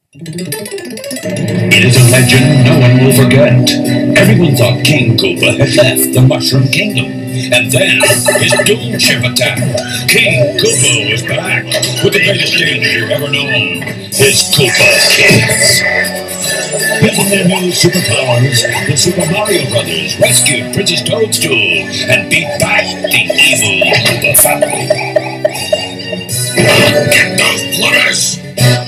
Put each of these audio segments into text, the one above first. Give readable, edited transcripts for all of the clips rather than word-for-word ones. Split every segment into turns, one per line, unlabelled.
It is a legend no one will forget. Everyone thought King Koopa had left the Mushroom Kingdom. And then his doom ship attacked. King Koopa was back with the greatest danger ever known. His Koopa kids. Using their new superpowers, the Super Mario Brothers rescued Princess Toadstool and beat back the evil Koopa family. Get those flutters!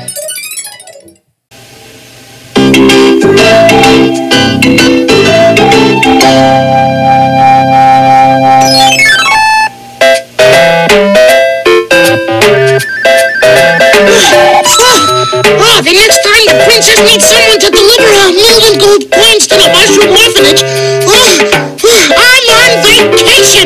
The next time the princess needs someone to deliver 1,000,000 gold coins to the Mushroom Orphanage, I'm on vacation!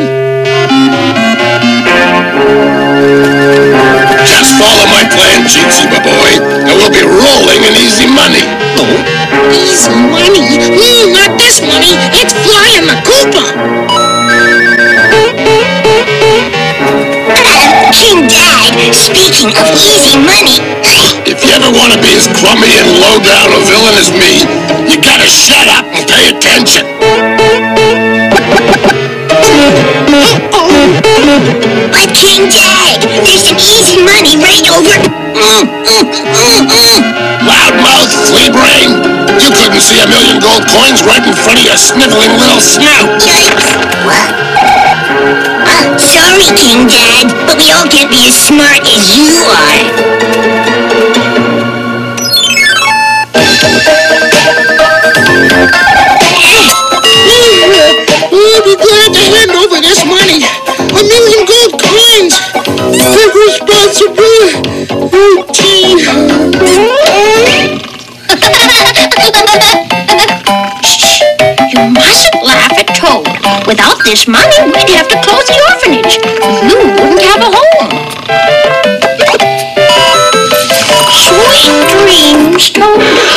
Just follow my plan, Cheatsy, my boy, and we'll be rolling in easy money.
Easy money? Not this money! It's flying the Koopa!
King Dad, speaking of easy money...
If you ever want to be as crummy and low-down a villain as me, you gotta shut up and pay attention.
But King Dad, there's some easy money right over...
Loudmouth, flea brain, you couldn't see 1,000,000 gold coins right in front of your sniveling little snout.
Yikes! What? Sorry, King Dad, but we all can't be as smart as you are.
I'll be glad to hand over this money. 1,000,000 gold coins. Irresponsible routine.
Shh! You mustn't laugh at Toad. Without this money, we'd have to close the orphanage. You wouldn't have a home. Sweet dreams, Toad.